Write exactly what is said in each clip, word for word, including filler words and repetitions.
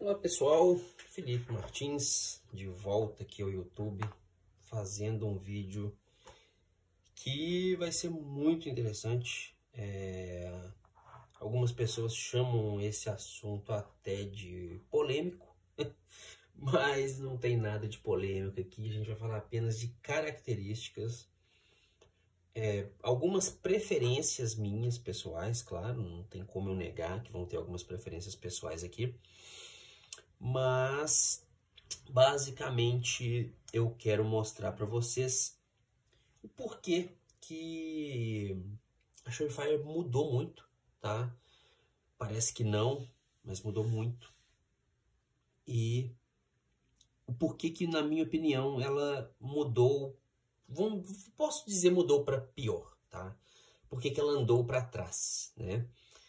Olá pessoal, Felipe Martins de volta aqui ao YouTube fazendo um vídeo que vai ser muito interessante. É... Algumas pessoas chamam esse assunto até de polêmico, mas não tem nada de polêmico aqui. A gente vai falar apenas de características, é, algumas preferências minhas pessoais, claro, não tem como eu negar que vão ter algumas preferências pessoais aqui. Mas, basicamente, eu quero mostrar para vocês o porquê que a Surefire mudou muito, tá? Parece que não, mas mudou muito. E o porquê que, na minha opinião, ela mudou, vamos, posso dizer mudou para pior, tá? Por que que ela andou para trás, né?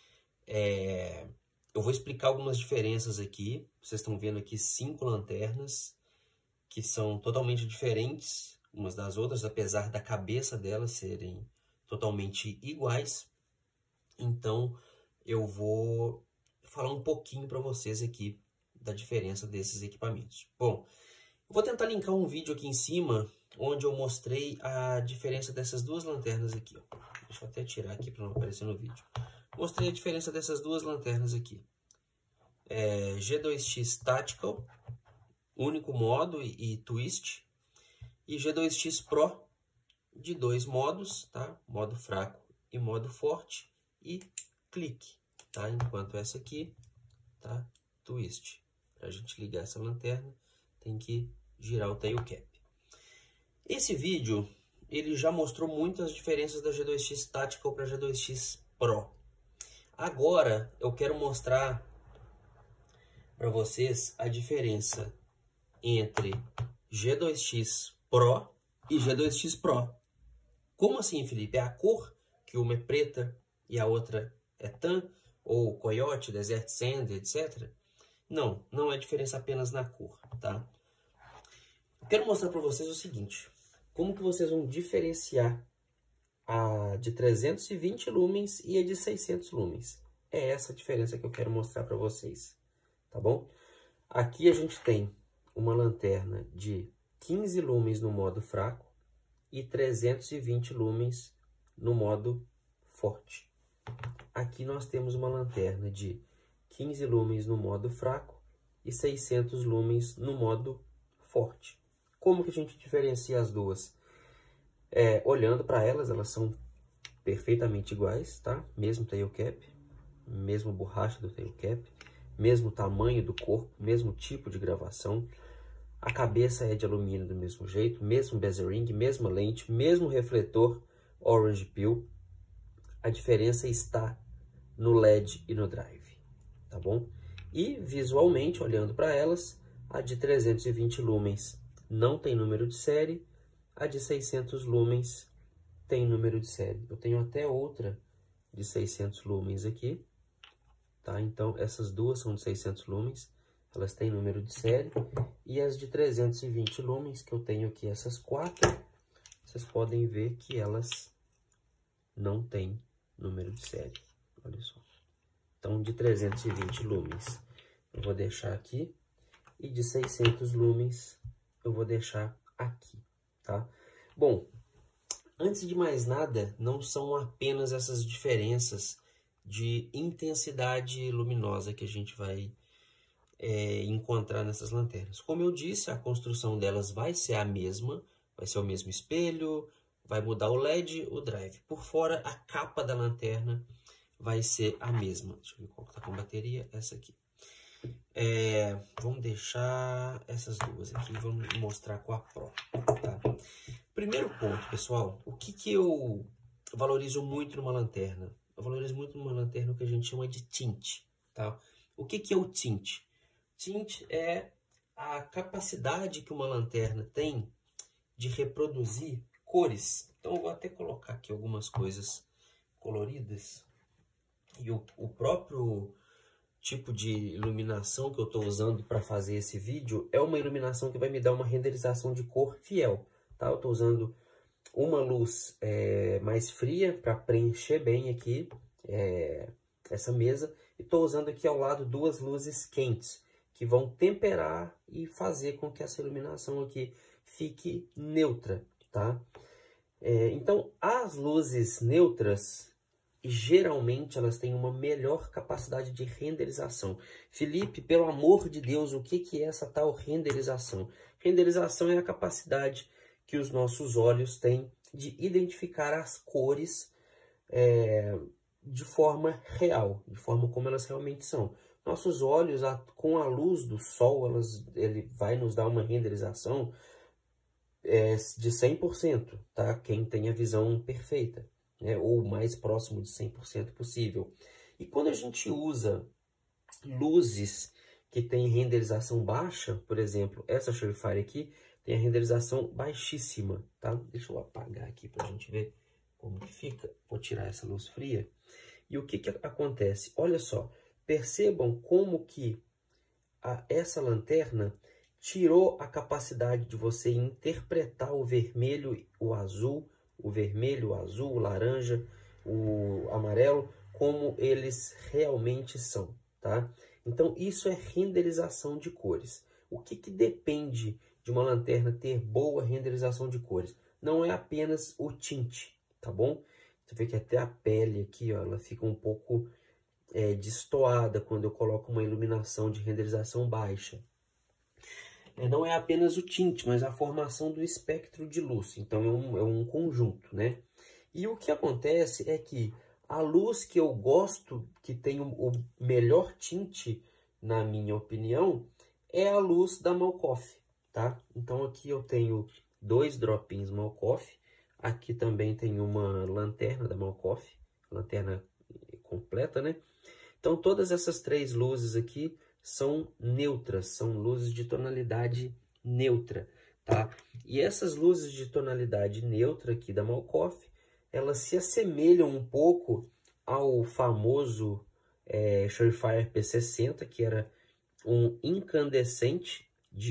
É... Eu vou explicar algumas diferenças aqui. Vocês estão vendo aqui cinco lanternas que são totalmente diferentes umas das outras, apesar da cabeça delas serem totalmente iguais. Então, eu vou falar um pouquinho para vocês aqui da diferença desses equipamentos. Bom, eu vou tentar linkar um vídeo aqui em cima, onde eu mostrei a diferença dessas duas lanternas aqui, ó. Deixa eu até tirar aqui para não aparecer no vídeo. Mostrei a diferença dessas duas lanternas aqui. É, G dois X Tactical, único modo e, e twist. E G dois X Pro, de dois modos, tá? Modo fraco e modo forte. E clique, tá? Enquanto essa aqui, tá? Twist. Para a gente ligar essa lanterna, tem que girar o tail cap. Esse vídeo, ele já mostrou muitas diferenças da G dois X Tactical para G dois X Pro. Agora eu quero mostrar para vocês a diferença entre G dois X Pro e G dois X Pro. Como assim, Felipe? É a cor, que uma é preta e a outra é tan, ou Coyote, Desert Sand, etcétera. Não, não é diferença apenas na cor, tá? Eu quero mostrar para vocês o seguinte: como que vocês vão diferenciar a de trezentos e vinte lumens e a de seiscentos lumens. É essa a diferença que eu quero mostrar para vocês, tá bom? Aqui a gente tem uma lanterna de quinze lumens no modo fraco e trezentos e vinte lumens no modo forte. Aqui nós temos uma lanterna de quinze lumens no modo fraco e seiscentos lumens no modo forte. Como que a gente diferencia as duas? É, olhando para elas, elas são perfeitamente iguais, tá? Mesmo tail cap, mesmo borracha do tail cap, mesmo tamanho do corpo, mesmo tipo de gravação. A cabeça é de alumínio do mesmo jeito, mesmo bezel ring, mesma lente, mesmo refletor orange peel. A diferença está no L E D e no drive, tá bom? E visualmente, olhando para elas, a de trezentos e vinte lumens não tem número de série. A de seiscentos lumens tem número de série. Eu tenho até outra de seiscentos lumens aqui, tá? Então, essas duas são de seiscentos lumens, elas têm número de série. E as de trezentos e vinte lumens, que eu tenho aqui, essas quatro, vocês podem ver que elas não têm número de série. Olha só. Então, de trezentos e vinte lumens, eu vou deixar aqui. E de seiscentos lumens, eu vou deixar aqui. Tá? Bom, antes de mais nada, não são apenas essas diferenças de intensidade luminosa que a gente vai é, encontrar nessas lanternas. Como eu disse, a construção delas vai ser a mesma, vai ser o mesmo espelho, vai mudar o L E D, o drive. Por fora, a capa da lanterna vai ser a mesma. Deixa eu ver qual que tá com bateria, essa aqui. É, vamos deixar essas duas aqui, vamos mostrar com a Pro, tá? Primeiro ponto, pessoal, o que que eu valorizo muito numa lanterna? Eu valorizo muito numa lanterna o que a gente chama de tint, tá? O que que é o tint? Tint é a capacidade que uma lanterna tem de reproduzir cores. Então eu vou até colocar aqui algumas coisas coloridas. E o, o próprio tipo de iluminação que eu estou usando para fazer esse vídeo é uma iluminação que vai me dar uma renderização de cor fiel, tá? Eu estou usando uma luz é, mais fria para preencher bem aqui é, essa mesa, e estou usando aqui ao lado duas luzes quentes, que vão temperar e fazer com que essa iluminação aqui fique neutra, tá? É, então, as luzes neutras, geralmente, elas têm uma melhor capacidade de renderização. Felipe, pelo amor de Deus, o que, que é essa tal renderização? Renderização é a capacidade que os nossos olhos têm de identificar as cores é, de forma real, de forma como elas realmente são. Nossos olhos, a, com a luz do sol, elas, ele vai nos dar uma renderização é, de cem por cento, tá? Quem tem a visão perfeita, né? Ou o mais próximo de cem por cento possível. E quando a gente usa luzes que têm renderização baixa, por exemplo, essa Surefire aqui tem a renderização baixíssima, tá? Deixa eu apagar aqui para a gente ver como que fica. Vou tirar essa luz fria. E o que que acontece? Olha só, percebam como que a, essa lanterna tirou a capacidade de você interpretar o vermelho, o azul, o vermelho, o azul, o laranja, o amarelo, como eles realmente são, tá? Então, isso é renderização de cores. O que que depende de uma lanterna ter boa renderização de cores? Não é apenas o tinte, tá bom? Você vê que até a pele aqui, ó, ela fica um pouco é, destoada quando eu coloco uma iluminação de renderização baixa. Não é apenas o tinte, mas a formação do espectro de luz. Então, é um, é um conjunto, né? E o que acontece é que a luz que eu gosto, que tem o, o melhor tinte, na minha opinião, é a luz da Malkoff, tá? Então, aqui eu tenho dois dropinhos Malkoff. Aqui também tem uma lanterna da Malkoff, lanterna completa, né? Então, todas essas três luzes aqui são neutras, são luzes de tonalidade neutra, tá? E essas luzes de tonalidade neutra aqui da Malkoff, elas se assemelham um pouco ao famoso é, Surefire P sessenta, que era um incandescente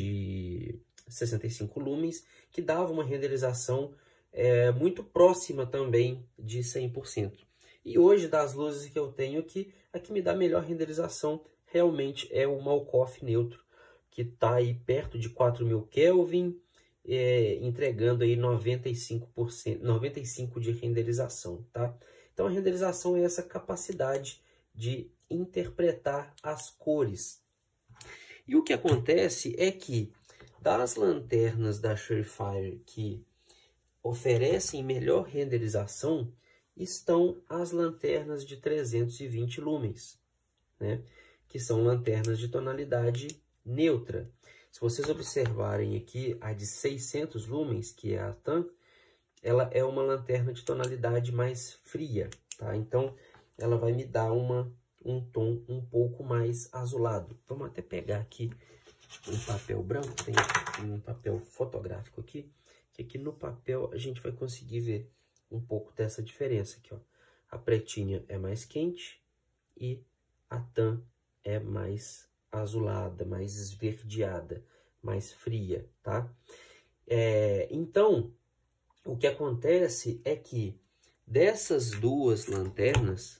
de sessenta e cinco lumens, que dava uma renderização é, muito próxima também de cem por cento. E hoje, das luzes que eu tenho aqui, a que me dá melhor renderização realmente é o Malkoff neutro, que está aí perto de quatro mil Kelvin, é, entregando aí noventa e cinco por cento, noventa e cinco por cento de renderização, tá? Então, a renderização é essa capacidade de interpretar as cores. E o que acontece é que, das lanternas da Surefire que oferecem melhor renderização, estão as lanternas de trezentos e vinte lumens, né? Que são lanternas de tonalidade neutra. Se vocês observarem aqui, a de seiscentos lumens, que é a TAM, ela é uma lanterna de tonalidade mais fria, tá? Então, ela vai me dar uma, um tom um pouco mais azulado. Vamos até pegar aqui um papel branco, tem um papel fotográfico aqui, que aqui no papel a gente vai conseguir ver um pouco dessa diferença aqui, ó. A pretinha é mais quente e a TAM é mais azulada, mais esverdeada, mais fria, tá? É, então, o que acontece é que dessas duas lanternas,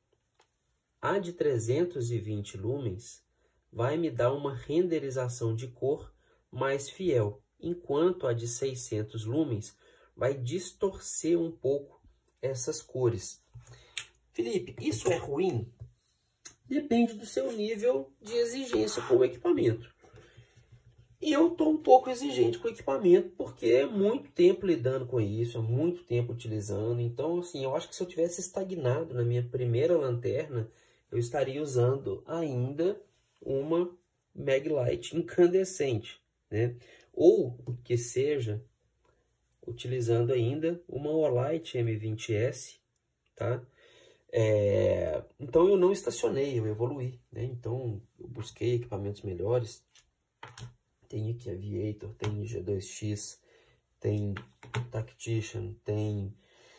a de trezentos e vinte lumens vai me dar uma renderização de cor mais fiel, enquanto a de seiscentos lumens vai distorcer um pouco essas cores. Felipe, isso é ruim? Depende do seu nível de exigência com o equipamento. E eu estou um pouco exigente com o equipamento, porque é muito tempo lidando com isso, é muito tempo utilizando. Então, assim, eu acho que se eu tivesse estagnado na minha primeira lanterna, eu estaria usando ainda uma Maglite incandescente, né? Ou que seja utilizando ainda uma Olight M vinte S, tá? É, então eu não estacionei, eu evoluí, né? Então eu busquei equipamentos melhores. Tem aqui Aviator, tem G dois X, tem Tactician, tem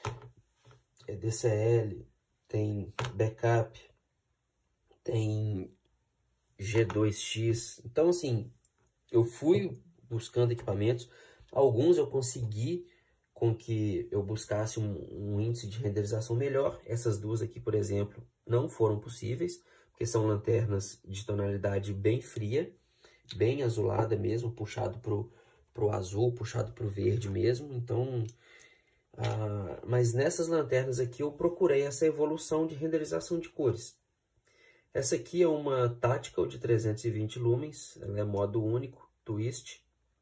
D C L, tem Backup, tem G dois X. Então, assim, eu fui buscando equipamentos. Alguns eu consegui com que eu buscasse um, um índice de renderização melhor. Essas duas aqui, por exemplo, não foram possíveis, porque são lanternas de tonalidade bem fria, bem azulada mesmo, puxado pro, pro azul, puxado pro verde mesmo. Então, ah, mas nessas lanternas aqui eu procurei essa evolução de renderização de cores. Essa aqui é uma Tactical de trezentos e vinte lumens, ela é modo único, twist.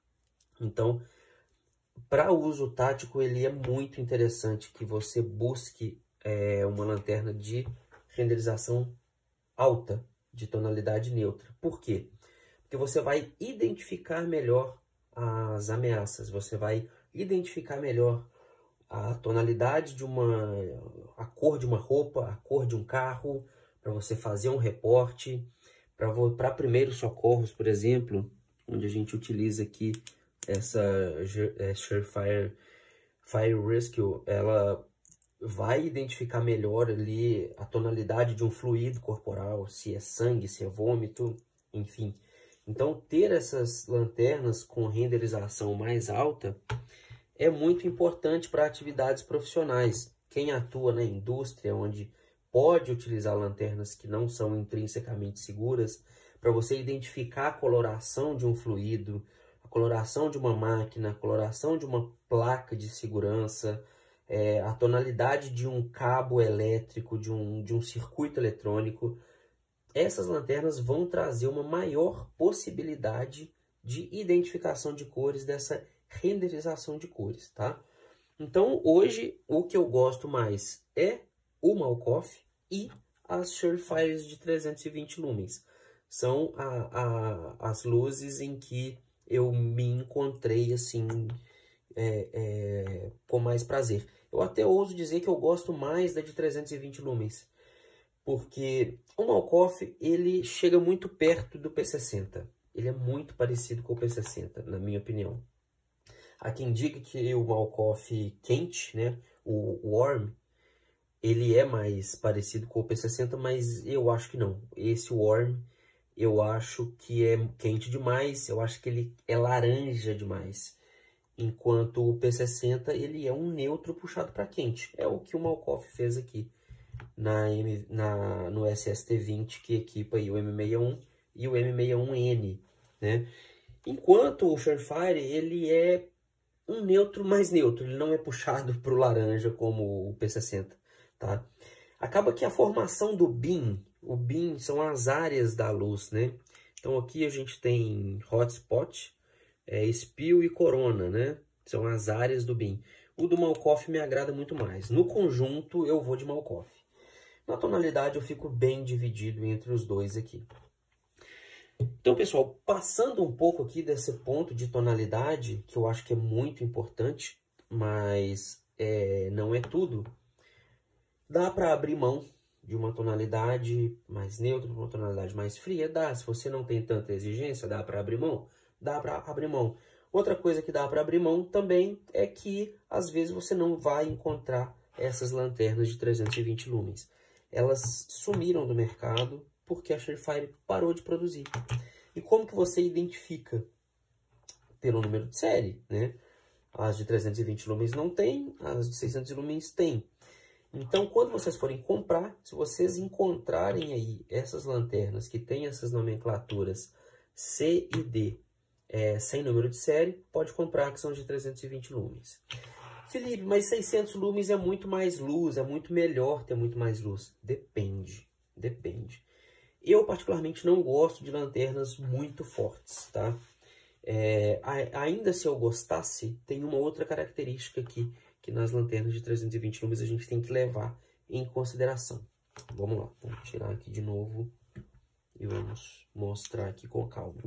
Então, para uso tático, ele é muito interessante que você busque é, uma lanterna de renderização alta, de tonalidade neutra. Por quê? Porque você vai identificar melhor as ameaças, você vai identificar melhor a tonalidade de uma, a cor de uma roupa, a cor de um carro, para você fazer um reporte, para primeiros socorros, por exemplo, onde a gente utiliza aqui essa é, Surefire Fire Rescue, ela vai identificar melhor ali a tonalidade de um fluido corporal, se é sangue, se é vômito, enfim. Então, ter essas lanternas com renderização mais alta é muito importante para atividades profissionais. Quem atua na indústria, onde pode utilizar lanternas que não são intrinsecamente seguras, para você identificar a coloração de um fluido, a coloração de uma máquina, a coloração de uma placa de segurança, é, a tonalidade de um cabo elétrico, de um, de um circuito eletrônico. Essas lanternas vão trazer uma maior possibilidade de identificação de cores, dessa renderização de cores, tá? Então, hoje, o que eu gosto mais é o Malkoff e as Surefires de trezentos e vinte lumens. São a, a, as luzes em que eu me encontrei, assim, é, é, com mais prazer. Eu até ouso dizer que eu gosto mais da de trezentos e vinte lumens, porque o Malkoff, ele chega muito perto do P sessenta. Ele é muito parecido com o P sessenta, na minha opinião. Há quem diga que o Malkoff quente, né, o Warm, ele é mais parecido com o P sessenta, mas eu acho que não. Esse Warm, eu acho que é quente demais, eu acho que ele é laranja demais. Enquanto o P sessenta, ele é um neutro puxado para quente. É o que o Malkoff fez aqui na, na, no S S T vinte, que equipa aí o M sessenta e um e o M sessenta e um N, né? Enquanto o Surefire, ele é um neutro mais neutro, ele não é puxado para o laranja como o P sessenta, tá? Acaba que a formação do beam, o beam são as áreas da luz, né? Então aqui a gente tem hotspot, é, spill e corona, né? São as áreas do beam. O do Malkoff me agrada muito mais. No conjunto eu vou de Malkoff. Na tonalidade eu fico bem dividido entre os dois aqui. Então, pessoal, passando um pouco aqui desse ponto de tonalidade, que eu acho que é muito importante, mas é, não é tudo, dá para abrir mão de uma tonalidade mais neutra, uma tonalidade mais fria, dá. Se você não tem tanta exigência, dá para abrir mão? Dá para abrir mão. Outra coisa que dá para abrir mão também é que, às vezes, você não vai encontrar essas lanternas de trezentos e vinte lumens. Elas sumiram do mercado porque a Surefire parou de produzir. E como que você identifica? Pelo número de série, né? As de trezentos e vinte lumens não tem, as de seiscentos lumens tem. Então, quando vocês forem comprar, se vocês encontrarem aí essas lanternas que têm essas nomenclaturas C e D, é, sem número de série, pode comprar, que são de trezentos e vinte lumens. Felipe, mas seiscentos lumens é muito mais luz, é muito melhor ter muito mais luz. Depende, depende. Eu, particularmente, não gosto de lanternas muito fortes, tá? É, ainda se eu gostasse, tem uma outra característica aqui, que nas lanternas de trezentos e vinte lumens a gente tem que levar em consideração. Vamos lá, vamos tirar aqui de novo e vamos mostrar aqui com calma.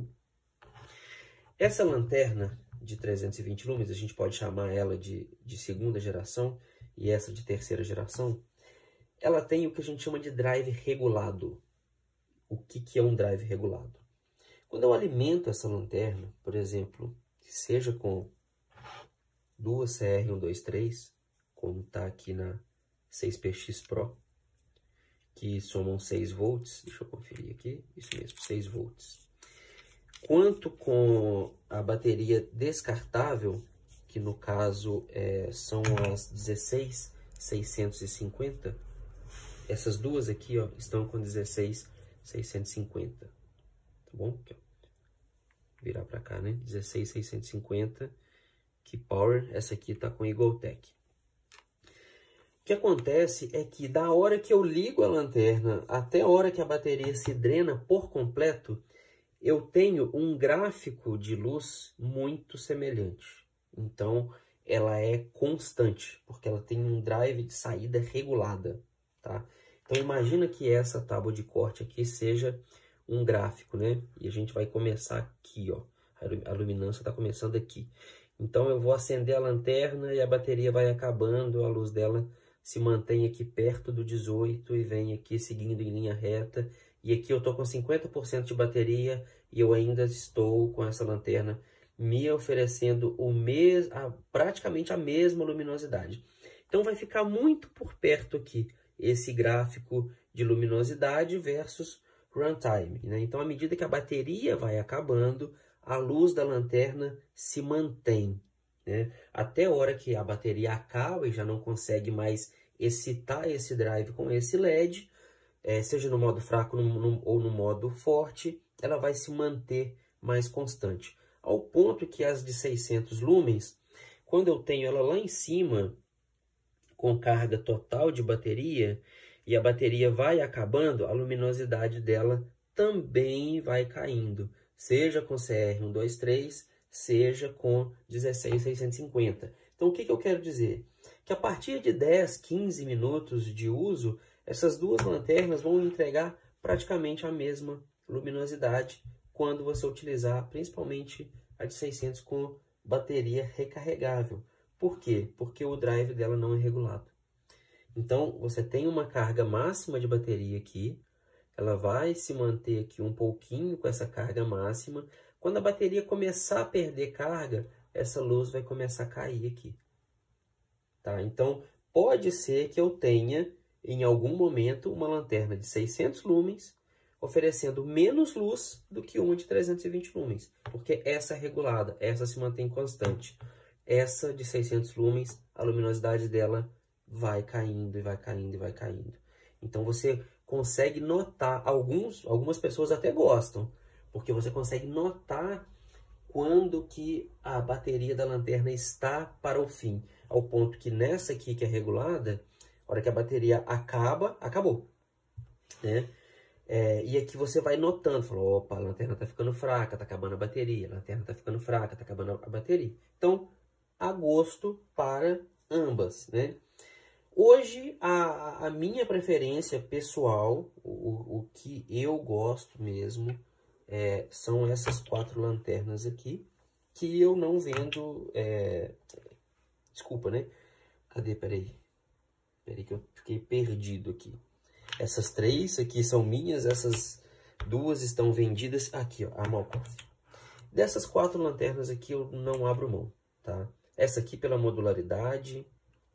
Essa lanterna de trezentos e vinte lumens, a gente pode chamar ela de, de segunda geração, e essa de terceira geração, ela tem o que a gente chama de drive regulado. O que, que é um drive regulado? Quando eu alimento essa lanterna, por exemplo, seja com duas C R cento e vinte e três, como está aqui na seis P X Pro, que somam seis volts, deixa eu conferir aqui, isso mesmo, seis volts. Quanto com a bateria descartável, que no caso é, são as dezesseis mil seiscentos e cinquenta, essas duas aqui ó, estão com dezesseis mil seiscentos e cinquenta, tá bom? Aqui, ó. Virar para cá, né? dezesseis mil seiscentos e cinquenta, que power, essa aqui tá com Eagletech. O que acontece é que da hora que eu ligo a lanterna até a hora que a bateria se drena por completo, eu tenho um gráfico de luz muito semelhante. Então, ela é constante, porque ela tem um drive de saída regulada, tá? Então, imagina que essa tábua de corte aqui seja um gráfico, né? E a gente vai começar aqui, ó. A luminância está começando aqui. Então, eu vou acender a lanterna e a bateria vai acabando, a luz dela se mantém aqui perto do dezoito e vem aqui seguindo em linha reta. E aqui eu tô com cinquenta por cento de bateria e eu ainda estou com essa lanterna me oferecendo o mes a, praticamente a mesma luminosidade. Então, vai ficar muito por perto aqui esse gráfico de luminosidade versus runtime, né? Então, à medida que a bateria vai acabando, a luz da lanterna se mantém, né? Até a hora que a bateria acaba e já não consegue mais excitar esse drive com esse L E D, é, seja no modo fraco no, no, ou no modo forte, ela vai se manter mais constante. Ao ponto que as de seiscentos lumens, quando eu tenho ela lá em cima, com carga total de bateria, e a bateria vai acabando, a luminosidade dela também vai caindo, seja com C R cento e vinte e três, seja com dezesseis mil seiscentos e cinquenta. Então, o que, que eu quero dizer? Que a partir de dez, quinze minutos de uso, essas duas lanternas vão entregar praticamente a mesma luminosidade quando você utilizar principalmente a de seiscentos com bateria recarregável. Por quê? Porque o drive dela não é regulado. Então, você tem uma carga máxima de bateria aqui, ela vai se manter aqui um pouquinho com essa carga máxima. Quando a bateria começar a perder carga, essa luz vai começar a cair aqui. Tá? Então, pode ser que eu tenha, em algum momento, uma lanterna de seiscentos lumens, oferecendo menos luz do que uma de trezentos e vinte lumens, porque essa é regulada, essa se mantém constante. Essa de seiscentos lumens, a luminosidade dela vai caindo e vai caindo e vai caindo. Então você consegue notar, alguns, algumas pessoas até gostam, porque você consegue notar quando que a bateria da lanterna está para o fim, ao ponto que nessa aqui que é regulada, a hora que a bateria acaba, acabou, né? É, e aqui você vai notando, falou, opa, a lanterna está ficando fraca, está acabando a bateria, a lanterna está ficando fraca, está acabando a bateria. Então, a gosto para ambas, né? Hoje, a, a minha preferência pessoal, o, o que eu gosto mesmo, é, são essas quatro lanternas aqui, que eu não vendo, é, desculpa, né? Cadê? Peraí, peraí que eu fiquei perdido aqui. Essas três aqui são minhas, essas duas estão vendidas aqui, ó, a Malkoff. Dessas quatro lanternas aqui eu não abro mão, tá? Essa aqui pela modularidade,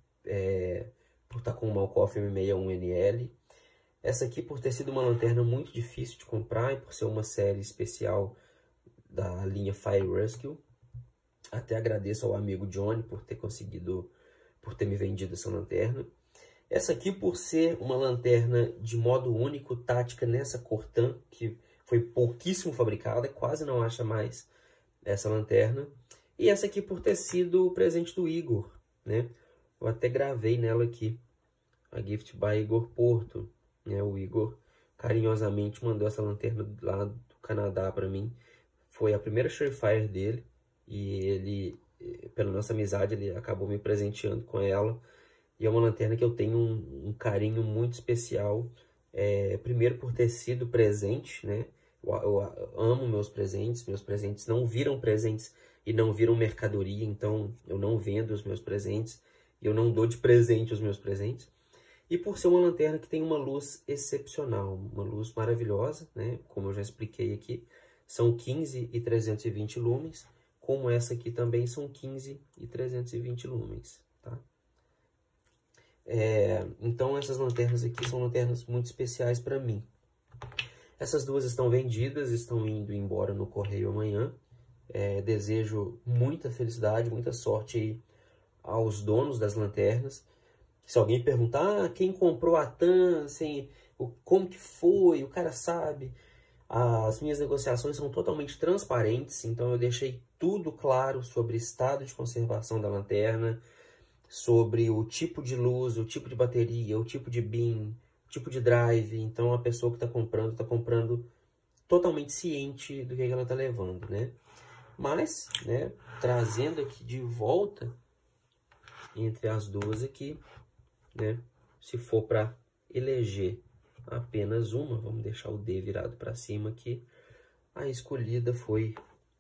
é, por estar com o Malkoff M sessenta e um N L. Essa aqui por ter sido uma lanterna muito difícil de comprar e por ser uma série especial da linha Fire Rescue. Até agradeço ao amigo Johnny por ter conseguido, por ter me vendido essa lanterna. Essa aqui por ser uma lanterna de modo único, tática nessa Cortan, que foi pouquíssimo fabricada, quase não acha mais essa lanterna. E essa aqui por ter sido o presente do Igor, né? Eu até gravei nela aqui, a Gift by Igor Porto, né? O Igor carinhosamente mandou essa lanterna lá do Canadá para mim. Foi a primeira Surefire dele e ele, pela nossa amizade, ele acabou me presenteando com ela. E é uma lanterna que eu tenho um, um carinho muito especial, é, primeiro por ter sido presente, né? Eu, eu amo meus presentes, meus presentes não viram presentes e não viram mercadoria, então eu não vendo os meus presentes, eu não dou de presente os meus presentes. E por ser uma lanterna que tem uma luz excepcional, uma luz maravilhosa, né? Como eu já expliquei aqui, são quinze e trezentos e vinte lumens, como essa aqui também são quinze e trezentos e vinte lumens, tá? É, então essas lanternas aqui são lanternas muito especiais para mim. Essas duas estão vendidas, estão indo embora no correio amanhã. É, desejo muita felicidade, muita sorte aí aos donos das lanternas. Se alguém perguntar, ah, quem comprou a Tan, assim, o, como que foi, o cara sabe. As minhas negociações são totalmente transparentes, então eu deixei tudo claro sobre o estado de conservação da lanterna, sobre o tipo de luz, o tipo de bateria, o tipo de beam, o tipo de drive. Então a pessoa que está comprando, está comprando totalmente ciente do que ela está levando, né? Mas, né, trazendo aqui de volta entre as duas aqui, né, se for para eleger apenas uma, vamos deixar o D virado para cima aqui, a escolhida foi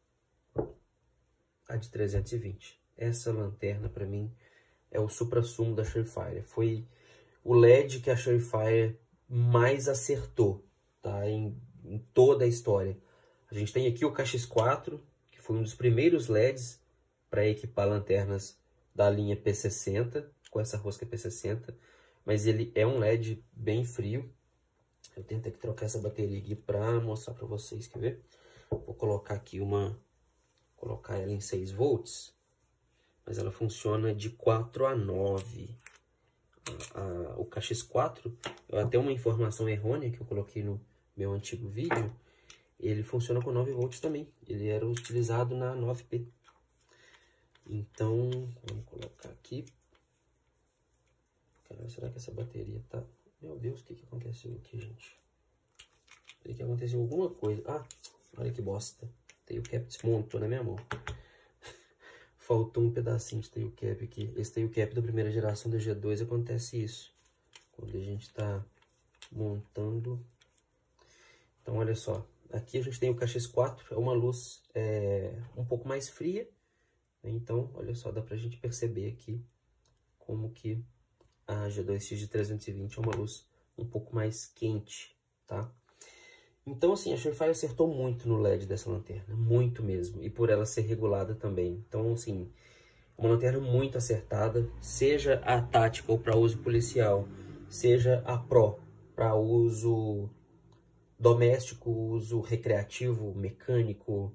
a de trezentos e vinte. Essa lanterna para mim é o suprassumo da Surefire. Foi o L E D que a Surefire mais acertou, tá? Em, em toda a história. A gente tem aqui o K X quatro, que foi um dos primeiros L E Ds para equipar lanternas da linha P sessenta, com essa rosca P sessenta, mas ele é um L E D bem frio. Eu tenho que trocar essa bateria aqui para mostrar para vocês, quer ver? Vou colocar aqui uma, colocar ela em seis volts, mas ela funciona de quatro a nove. A, a, o K X quatro, até uma informação errônea que eu coloquei no meu antigo vídeo, ele funciona com nove volts também. Ele era utilizado na nove P. Então, vamos colocar aqui. Cara, será que essa bateria tá... Meu Deus, o que que aconteceu aqui, gente? Será que aconteceu alguma coisa? Ah, olha que bosta. Tail cap desmontou na minha mão. Faltou um pedacinho de tail cap aqui. Esse tail cap da primeira geração da G dois acontece isso. Quando a gente está montando. Então, olha só. Aqui a gente tem o K X quatro. É uma luz é, um pouco mais fria. Então, olha só. Dá pra gente perceber aqui como que a G dois X de trezentos e vinte é uma luz um pouco mais quente, tá? Então, assim, a Surefire acertou muito no L E D dessa lanterna, muito mesmo, e por ela ser regulada também. Então, assim, uma lanterna muito acertada, seja a tática ou para uso policial, seja a Pro para uso doméstico, uso recreativo, mecânico,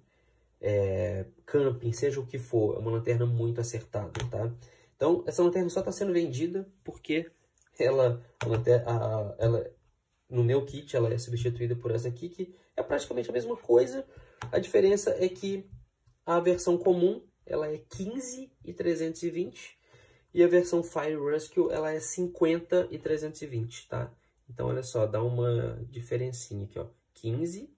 é, camping, seja o que for, é uma lanterna muito acertada, tá? Então, essa lanterna só está sendo vendida porque ela, a lanterna, a, ela, no meu kit, ela é substituída por essa aqui, que é praticamente a mesma coisa. A diferença é que a versão comum, ela é quinze e trezentos e vinte, e a versão Fire Rescue, ela é cinquenta e trezentos e vinte, tá? Então, olha só, dá uma diferencinha aqui, ó. quinze,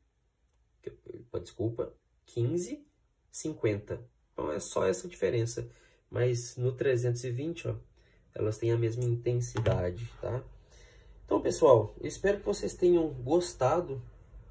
desculpa, quinze, cinquenta. Então, é só essa diferença. Mas no trezentos e vinte, ó, elas têm a mesma intensidade, tá? Então, pessoal, eu espero que vocês tenham gostado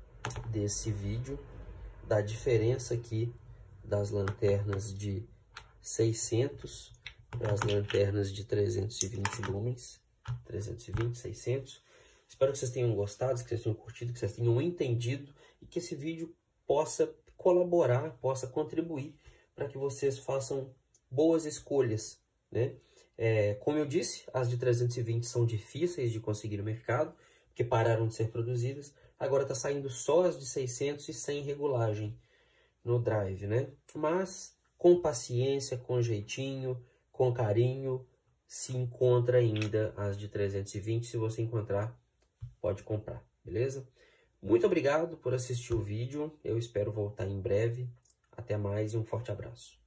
desse vídeo, da diferença aqui das lanternas de seiscentos para as lanternas de trezentos e vinte lumens, trezentos e vinte, seiscentos. Espero que vocês tenham gostado, que vocês tenham curtido, que vocês tenham entendido e que esse vídeo possa colaborar, possa contribuir para que vocês façam boas escolhas, né? É, como eu disse, as de trezentos e vinte são difíceis de conseguir no mercado, porque pararam de ser produzidas. Agora está saindo só as de seiscentos e sem regulagem no drive, né? Mas com paciência, com jeitinho, com carinho, se encontra ainda as de trezentos e vinte. Se você encontrar, pode comprar, beleza? Muito obrigado por assistir o vídeo. Eu espero voltar em breve. Até mais e um forte abraço.